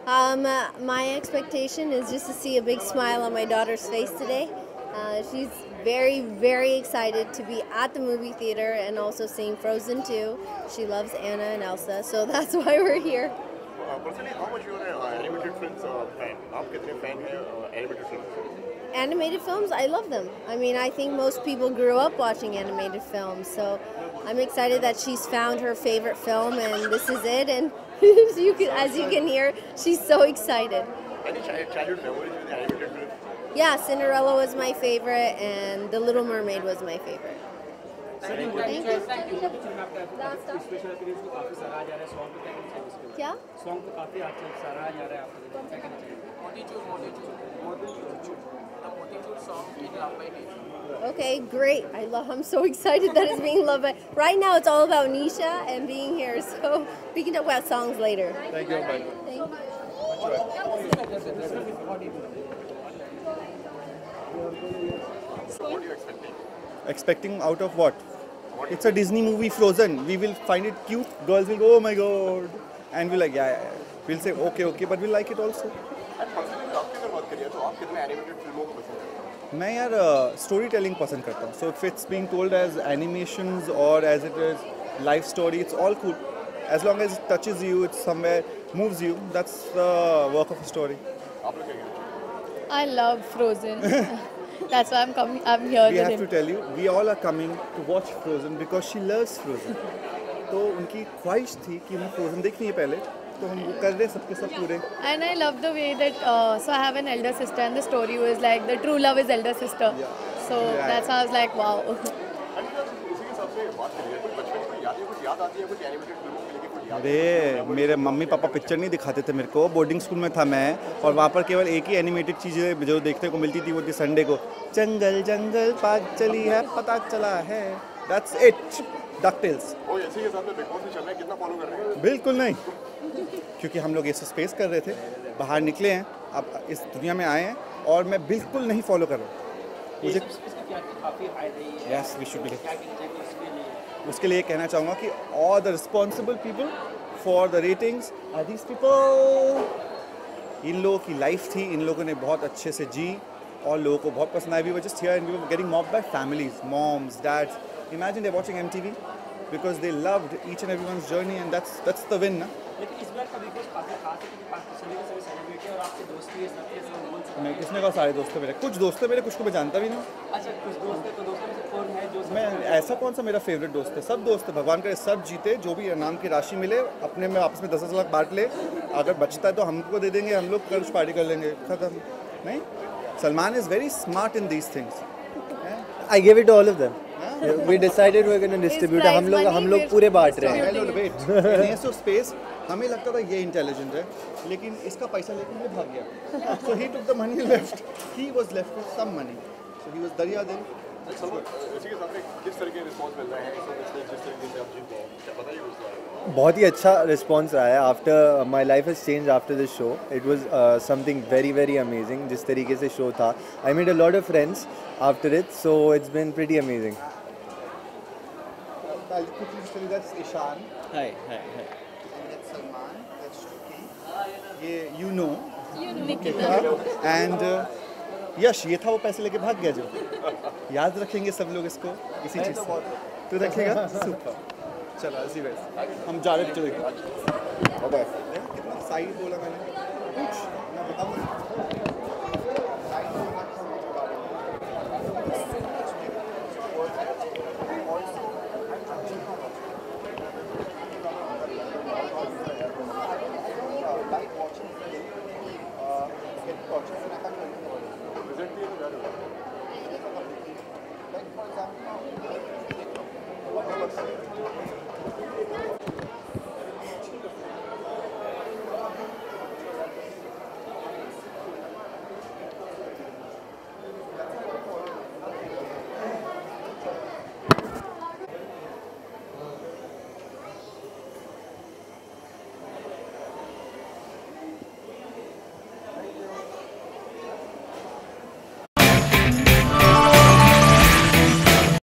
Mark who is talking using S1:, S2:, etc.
S1: My expectation is just to see a big smile on my daughter's face today. She's very, very excited to be at the movie theater and also seeing Frozen 2. She loves Anna and Elsa, so that's why we're here.
S2: Personally, how much you are an animated films fan? आप कितने fan हैं animated films?
S1: Animated films, I love them. I mean, I think most people grew up watching animated films, so I'm excited that she's found her favorite film and this is it. And as you can hear, she's so excited.
S2: Any childhood memories with animated films?
S1: Yeah, Cinderella was my favorite and The Little Mermaid was my favorite. Thank you. Last up. क्या?
S3: Song तो काफी अच्छा सराहा जा रहा है आपको।
S1: Okay, great. I'm so excited that it's being loved by. Right now, it's all about Nisha and being here. So we can talk about songs later.
S2: Thank you. Bye.
S1: Thank you.
S2: So what are you expecting?
S4: Expecting out of what? It's a Disney movie, Frozen. We will find it cute. Girls will go, oh my god, and we're like, yeah. We'll say okay, but we'll like it also.
S2: And personally, आपकी अगर बात करिए तो आप कितने animated फिल्मों को पसंद करते हैं?
S4: मैं यार स्टोरी टेलिंग पसंद करता हूँ. So if it's being told as animations or as it is life story, it's all cool. As long as it touches you, it somewhere moves you. That's the work of a story.
S2: आप लोग क्या कहना चाहेंगे?
S5: I love Frozen. That's why I'm coming. I'm here
S4: We
S5: with
S4: have to
S5: him.
S4: tell you, we all are coming to watch Frozen because she loves Frozen. तो उनकी ख्वाहिश थी कि उन्हें Frozen देखनी है पहले, तो हम वो कर रहे हैं सबके सब पूरे.
S5: And I love the way that. So I have an elder sister, and the story was like the true love is elder sister.
S4: Yeah.
S5: So
S4: Yeah.
S5: that's how I was like, wow.
S2: And इसी के हिसाब से बात करिए कुछ बचपन की कोई यादें कुछ याद आती है कुछ animated फिल्मों को लेके कुछ याद?
S4: अरे मेरे मम्मी पापा पिक्चर नहीं दिखाते थे मेरे को. बोर्डिंग स्कूल में था मैं, और वहाँ पर केवल एक ही एनिमेटेड चीज़ें जो देखने को मिलती थी वो थी संडे को, जंगल जंगल पाग चली है पता चला है. That's it. डकटेल्स.
S2: ओ इसी के साथ में बिग बॉस में चल रहा है कितना फॉलो कर रहे हैं?
S4: बिल्कुल नहीं, क्योंकि हम लोग ये स्पेस कर रहे थे, बाहर निकले हैं, अब इस दुनिया में आए हैं, और मैं बिल्कुल नहीं फॉलो कर रहा हूँ. मुझे यस वी शुड बी. उसके लिए कहना चाहूँगा कि all the responsible people for the ratings are these people. इन लोगों की लाइफ थी, इन लोगों ने बहुत अच्छे से जी और लोगों को बहुत पसंद आया. We were just here and we were getting mobbed by families, moms, dads. Imagine they're watching MTV because they loved each and everyone's journey, and that's the win, ना?
S3: लेकिन इस बार का बिग बॉस काफी खास है क्योंकि काफी सभी सेलिब्रिटी और आपके दोस्त भी हैं सबके सब बोल सकते
S4: मैं किसने कहा सारे दोस्त हैं मेरे? कुछ दोस्त हैं मेरे, कुछ को मैं जानता भी नहीं.
S3: हैं। अच्छा कुछ दोस्त हैं तो दोस्तों में से कौन है जो
S4: मैं ऐसा कौन सा मेरा फेवरेट दोस्त है? सब दोस्त है. भगवान करे सब जीते, जो भी इनाम की राशि मिले अपने में आपस में 10-10 लाख बांट ले. अगर बचता है तो हमको दे देंगे, हम लोग कुछ पार्टी कर लेंगे, खत्म. नहीं, Salman is very smart in these things.
S6: I gave it to all of them. We decided we're going to distribute. हम लोग पूरे बांट रहे हैं.
S4: स्पेस हमें लगता था ये इंटेलिजेंट है, लेकिन इसका पैसा लेकर वो भाग गया. So he took the money left. He was left with some money. So he was दरिया दिल.
S2: इसी के साथ में किस तरह के रिस्पॉन्स मिल रहे हैं जिस तरीके से आप जीत गए क्या बताइए उसका?
S6: बहुत ही अच्छा रिस्पॉन्स रहा है. After my life has change after this show. It was something very very amazing. जिस तरीके से शो था, I made a lot of friends after it, so it's been pretty amazing.
S4: I'll quickly tell you that's Ishan.
S3: Hi.
S4: And that's Salman. That's Shuki. ये you know.
S5: Nikita.
S4: And Yash ये था वो पैसे लेके भाग गया जो. याद रखेंगे सब लोग इसको इसी चीज़ से. तू रखेगा? सुपर. चलो ऐसी वैसे हम जा रहे पिक्चर देखने. बाय. कितना साइड बोला मैंने? कुछ मैं बताऊँ.
S2: प्रेजेंट